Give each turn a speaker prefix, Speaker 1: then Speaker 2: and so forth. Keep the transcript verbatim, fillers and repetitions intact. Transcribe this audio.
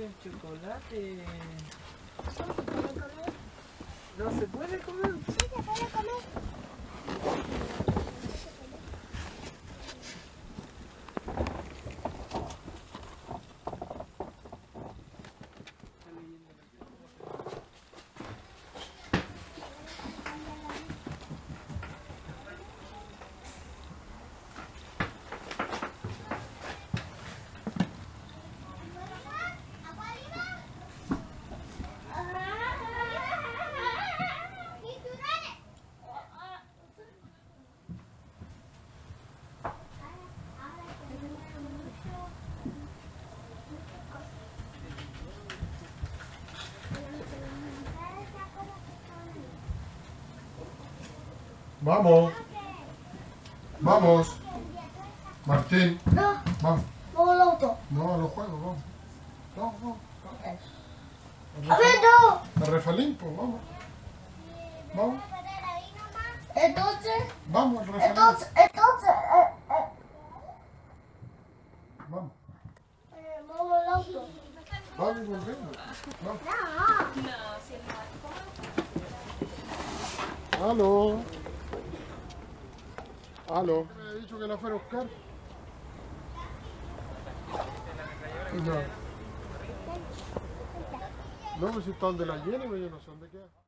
Speaker 1: el chocolate. ¿No se puede comer? ¿No se puede comer?
Speaker 2: Sí, se puede comer.
Speaker 3: Vamos. Vamos. Martín.
Speaker 2: No.
Speaker 3: Vamos.
Speaker 2: No, al auto.
Speaker 3: No, a los juegos, vamos. Vamos, vamos.
Speaker 2: A ver, no.
Speaker 3: A refalín, pues vamos. Vamos.
Speaker 2: Entonces.
Speaker 3: Vamos, al refalín.
Speaker 2: Entonces, entonces. Eh, eh.
Speaker 3: Vamos.
Speaker 2: Eh, vamos al auto.
Speaker 3: Vamos y volvemos. Vamos.
Speaker 2: No.
Speaker 4: No, si el marco.
Speaker 3: Aló. Aló. Me había dicho que la fuera a buscar. No. No, pues si está donde la llene, pero yo no sé dónde queda.